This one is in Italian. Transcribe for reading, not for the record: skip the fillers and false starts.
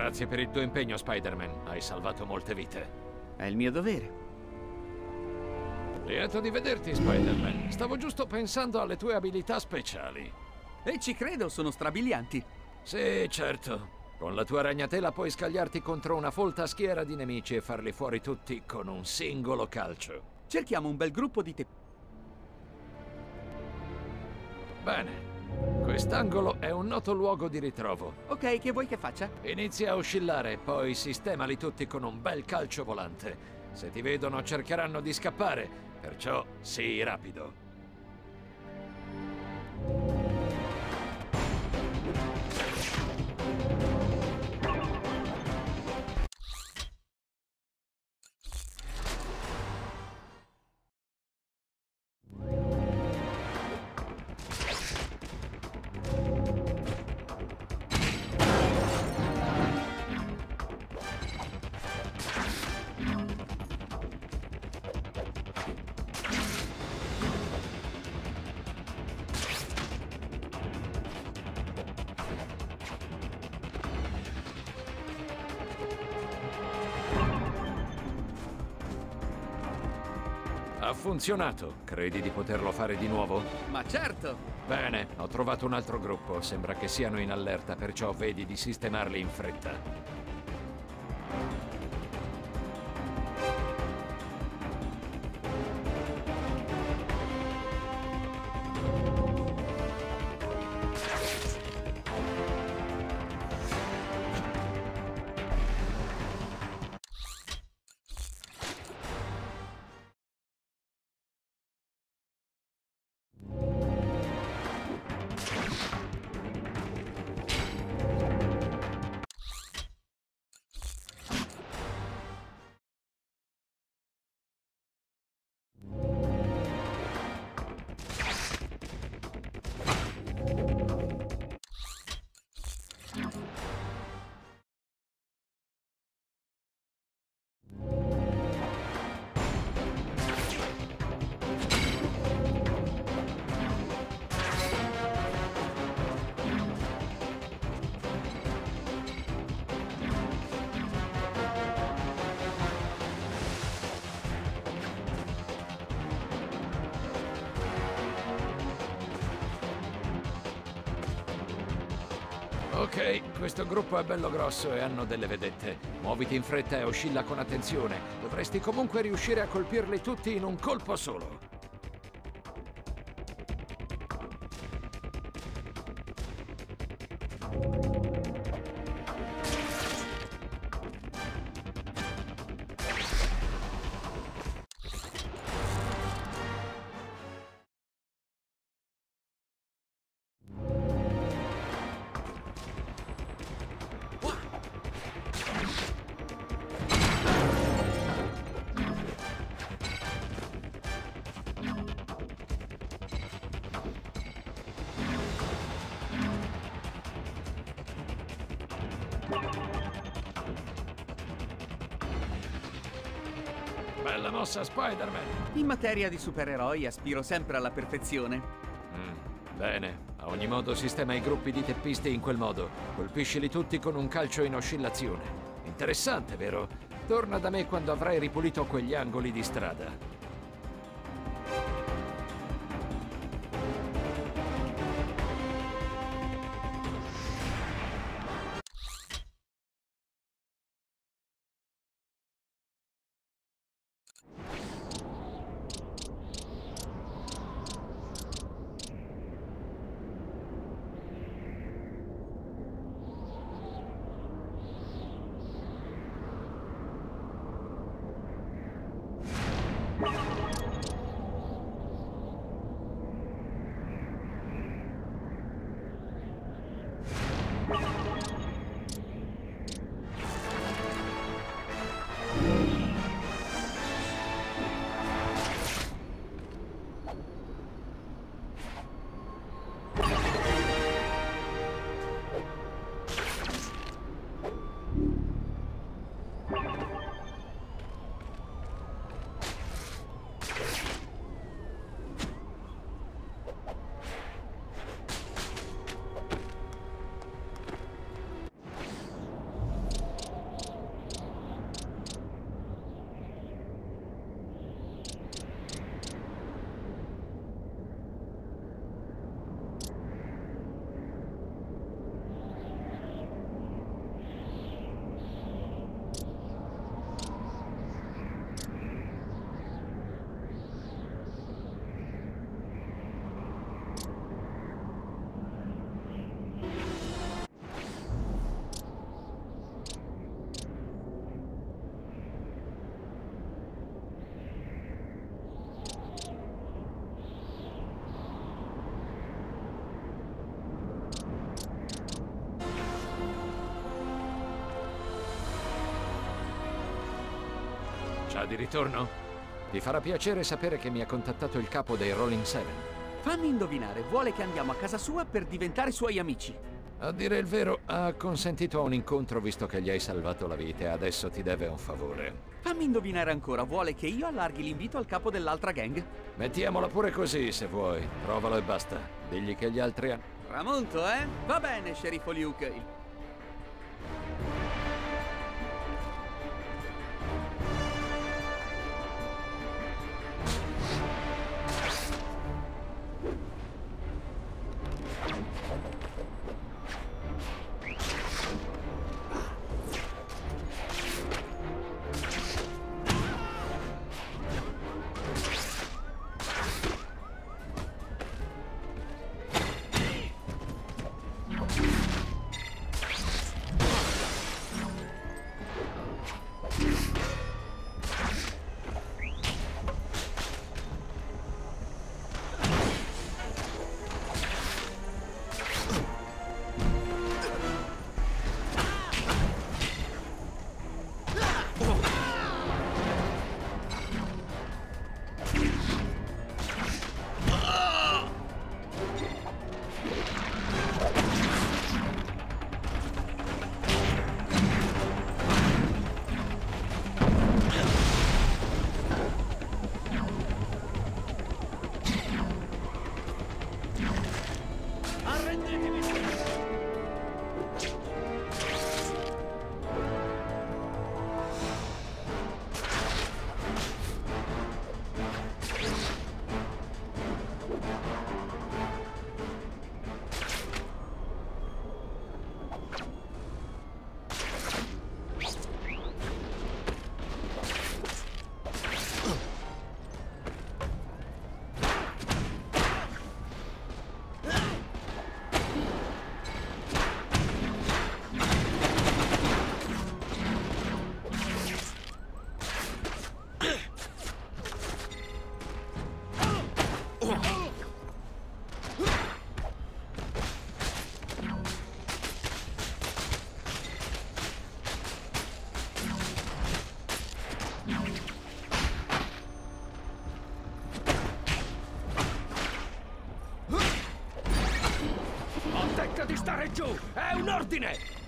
Grazie per il tuo impegno, Spider-Man. Hai salvato molte vite. È il mio dovere. Lieto di vederti, Spider-Man. Stavo giusto pensando alle tue abilità speciali. E ci credo, sono strabilianti. Sì, certo. Con la tua ragnatela puoi scagliarti contro una folta schiera di nemici e farli fuori tutti con un singolo calcio. Cerchiamo un bel gruppo di te. Bene. Quest'angolo è un noto luogo di ritrovo. Ok, che vuoi che faccia? Inizia a oscillare, poi sistemali tutti con un bel calcio volante. Se ti vedono cercheranno di scappare, perciò sii rapido. Ha funzionato. Credi di poterlo fare di nuovo? Ma certo! Bene, ho trovato un altro gruppo. Sembra che siano in allerta, perciò vedi di sistemarli in fretta. Ok, questo gruppo è bello grosso e hanno delle vedette. Muoviti in fretta e oscilla con attenzione. Dovresti comunque riuscire a colpirli tutti in un colpo solo. Bella mossa, Spider-Man! In materia di supereroi aspiro sempre alla perfezione. Bene, a ogni modo sistema i gruppi di teppisti in quel modo. Colpiscili tutti con un calcio in oscillazione. Interessante, vero? Torna da me quando avrai ripulito quegli angoli di strada. Già di ritorno? Ti farà piacere sapere che mi ha contattato il capo dei Rolling Seven. Fammi indovinare, vuole che andiamo a casa sua per diventare suoi amici. A dire il vero, ha consentito a un incontro visto che gli hai salvato la vita e adesso ti deve un favore. Fammi indovinare ancora, vuole che io allarghi l'invito al capo dell'altra gang? Mettiamola pure così, se vuoi. Provalo e basta. Digli che gli altri hanno... Tramonto, eh? Va bene, sceriffo Luke. Ho detto di stare giù! È un ordine!